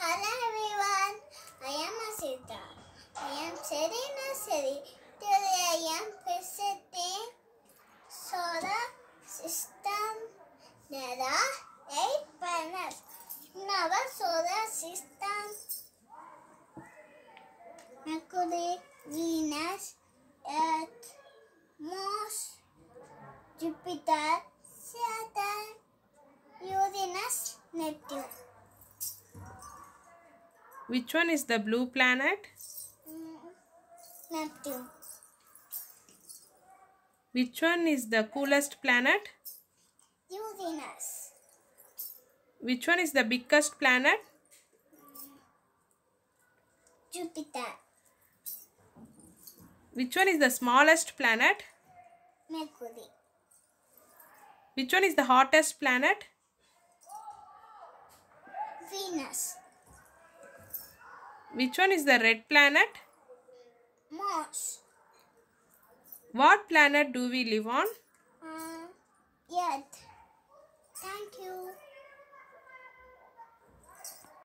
Hello everyone, I am Harshita. I am studying nursery. Today I am visiting solar system. There are 8 planets in our solar system. Mercury, Venus, Earth, Mars, Jupiter, Saturn, Uranus, Neptune. Which one is the blue planet? Neptune. Which one is the coolest planet? Uranus. Which one is the biggest planet? Jupiter. Which one is the smallest planet? Mercury. Which one is the hottest planet? Venus. Which one is the red planet? Mars. What planet do we live on? Earth.